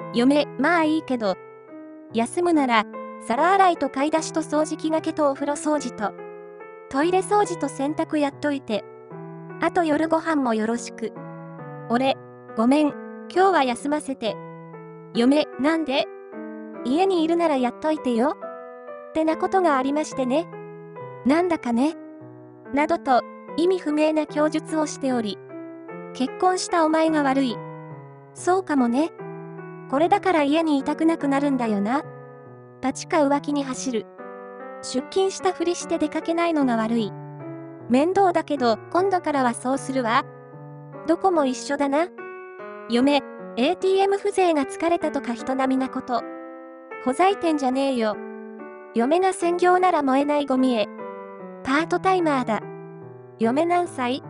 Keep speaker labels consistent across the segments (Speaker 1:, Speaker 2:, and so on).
Speaker 1: 嫁、まあいいけど。休むなら、皿洗いと買い出しと掃除機がけとお風呂掃除と、トイレ掃除と洗濯やっといて。あと夜ご飯もよろしく。俺、ごめん、今日は休ませて。嫁、なんで？家にいるならやっといてよ。ってなことがありましてね。なんだかね。などと、意味不明な供述をしており、結婚したお前が悪い。そうかもね。これだから家にいたくなくなるんだよな。パチか浮気に走る。出勤したふりして出かけないのが悪い。面倒だけど、今度からはそうするわ。どこも一緒だな。嫁、ATM 風情が疲れたとか人並みなこと。ほざいてんじゃねえよ。嫁が専業なら燃えないゴミへ。パートタイマーだ。嫁何歳？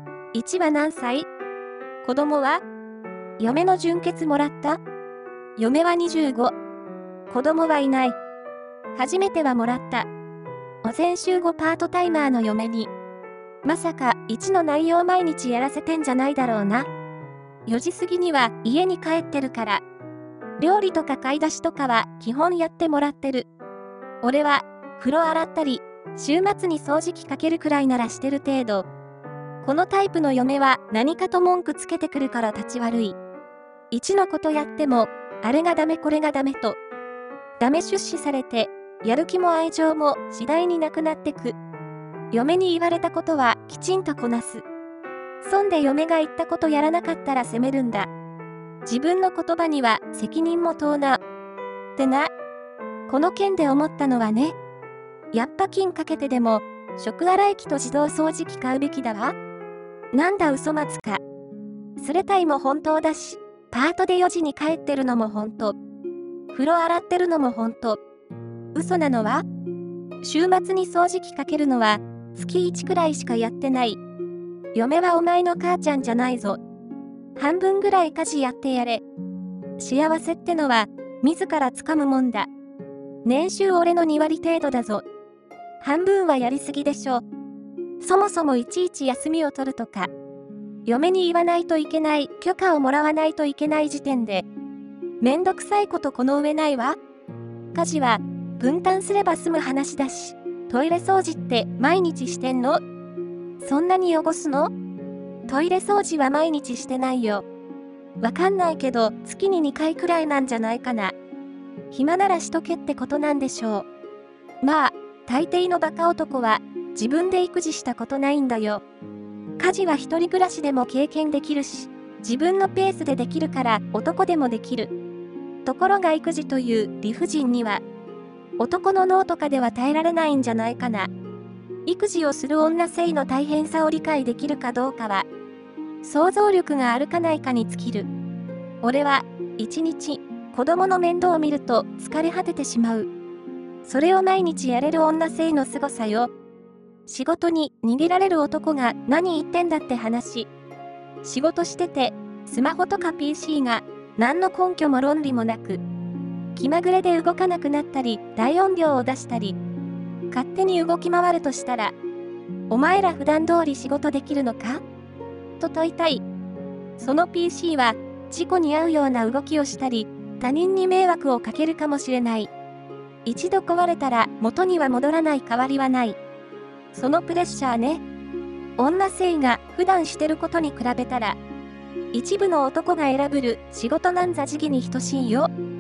Speaker 1: 1 は何歳？子供は？嫁の純血もらった？嫁は25。子供はいない。初めてはもらった。お全週5パートタイマーの嫁に。まさか1の内容毎日やらせてんじゃないだろうな。4時過ぎには家に帰ってるから。料理とか買い出しとかは基本やってもらってる。俺は風呂洗ったり、週末に掃除機かけるくらいならしてる程度。このタイプの嫁は何かと文句つけてくるから立ち悪い。1のことやっても、あれがダメこれがダメと。ダメ出資されて、やる気も愛情も次第になくなってく。嫁に言われたことはきちんとこなす。そんで嫁が言ったことやらなかったら責めるんだ。自分の言葉には責任も問うな。ってな。この件で思ったのはね。やっぱ金かけてでも、食洗い機と自動掃除機買うべきだわ。なんだ嘘松か。すれたいも本当だし、パートで4時に帰ってるのも本当。風呂洗ってるのも本当。嘘なのは？週末に掃除機かけるのは、月1くらいしかやってない。嫁はお前の母ちゃんじゃないぞ。半分ぐらい家事やってやれ。幸せってのは、自らつかむもんだ。年収俺の2割程度だぞ。半分はやりすぎでしょ。そもそもいちいち休みを取るとか、嫁に言わないといけない、許可をもらわないといけない時点で、めんどくさいことこの上ないわ。家事は、分担すれば済む話だし、トイレ掃除って毎日してんの？そんなに汚すの？トイレ掃除は毎日してないよ。わかんないけど、月に2回くらいなんじゃないかな。暇ならしとけってことなんでしょう。まあ、大抵のバカ男は、自分で育児したことないんだよ。家事は一人暮らしでも経験できるし、自分のペースでできるから男でもできる。ところが育児という理不尽には、男の脳とかでは耐えられないんじゃないかな。育児をする女性の大変さを理解できるかどうかは、想像力があるかないかに尽きる。俺は、一日、子供の面倒を見ると疲れ果ててしまう。それを毎日やれる女性の凄さよ。仕事に逃げられる男が何言ってんだって話。仕事してて、スマホとか PC が何の根拠も論理もなく、気まぐれで動かなくなったり、大音量を出したり、勝手に動き回るとしたら、お前ら普段通り仕事できるのか？と問いたい。その PC は、事故に遭うような動きをしたり、他人に迷惑をかけるかもしれない。一度壊れたら元には戻らない代わりはない。そのプレッシャーね。女性が普段してることに比べたら、一部の男が選ぶる仕事なんざ時期に等しいよ。